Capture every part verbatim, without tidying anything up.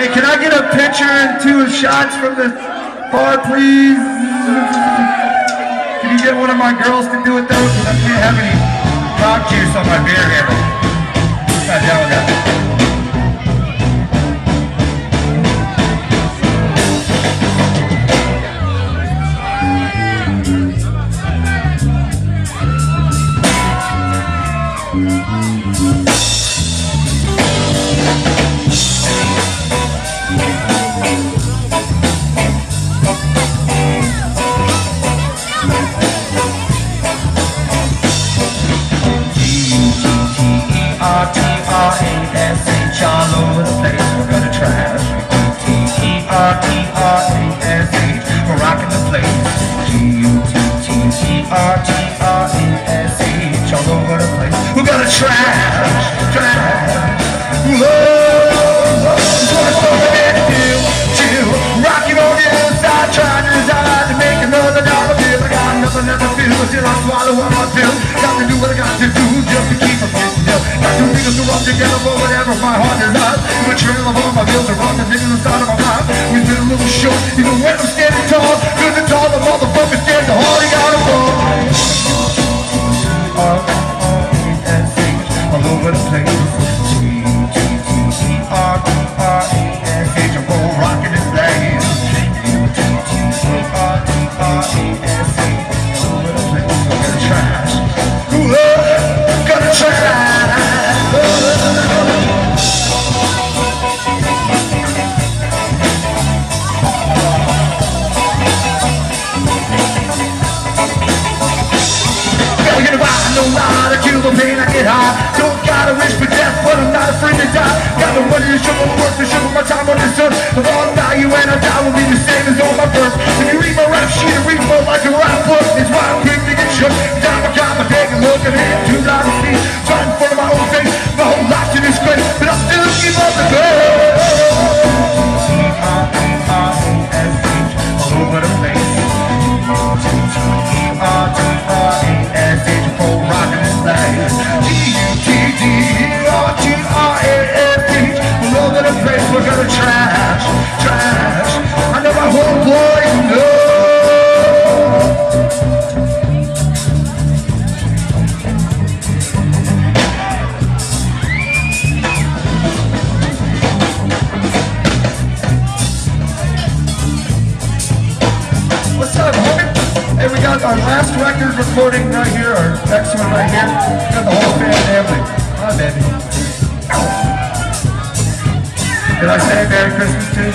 Hey, can I get a picture and two shots from the bar, please? Can you get one of my girls to do it though? Because I can't have any rock juice on my beer handle. Not down with that. R T R A S H all over the place, we're gonna trash. T E R T R A S H, we're rocking the place. G U T T E R T R A S H all over the place, we're gonna trash, trash. Whoa, whoa, what's over there to do, to rocking on the inside, trying to decide to make another dollar bill. I got nothing left to feel till I swallow what I feel. Got to do what I got to do just to keep from getting ill. Got two fingers to rub together for whatever my heart desires. The trail of all my bills are run, the niggas inside of my mind. We've been a little short, even when I'm standing tall. Cause the tall, the motherfucker stands, the hard he gotta fall. R T R A S H all over the place. G U T T E R T R A S H, I'm gon' rockin' this place. G U T T E R T R A S H all over the place. I'm gonna trash. Ooh, gonna trash. Pain, I get high. Don't gotta wish for death, but I'm not afraid to die. Got the money to shovel, work to shovel my time on this earth. Of all value and I die will be the same as all my birth. If you read my rap sheet, I read more like a rap book. It's why I'm quick to get shook. Time I got my take a look at it, too loud to see. Trying in front of my own face, my whole life to disgrace, but I still keep up the good. E R T R A S H all over the place. E R T R A S H for rockin' this place. G U T T E R T R A S H all over the place. We're gonna trash, trash. I know my whole boys know. What's up, homie? Hey, we got our last record recording right here, our next one right here. We got the whole band and everything. Hi, baby. Did I say Merry Christmas too?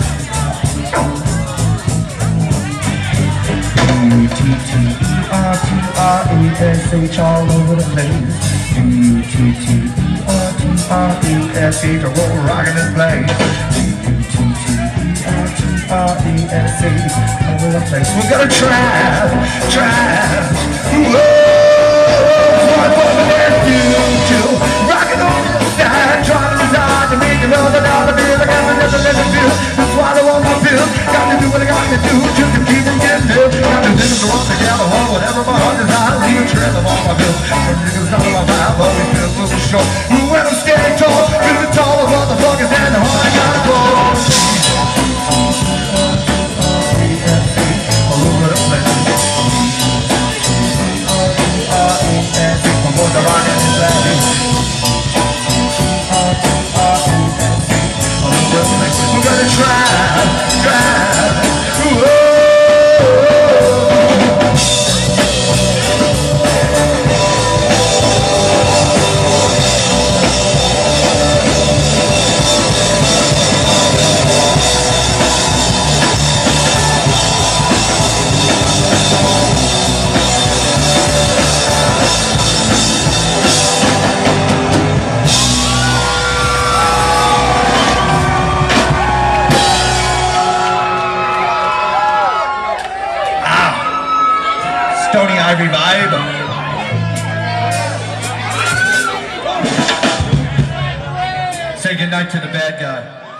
U T T E R T R A S H all over the place. U T T E R T R A S H, we're rocking this place. U T T E R T R A S H all over the place. We're gonna trash, trash. Whoa, what's over there to do? Rocking on the side, trying to decide to make another dollar bill. I got another little bill to swallow all my pills. Got to do what I got to do just to keep from getting ill. Got to niggas to run together on whatever my heart desires. Leave a trail of all my bills. Some niggas out of my vibe, but we feel a little short. When I'm standing tall, cause the taller motherfuckers and the hard I gotta go. All over the place. I'm going to rock in this place. We're gonna try, try. Whoa. Stony Ivory vibe. Say goodnight to the bad guy.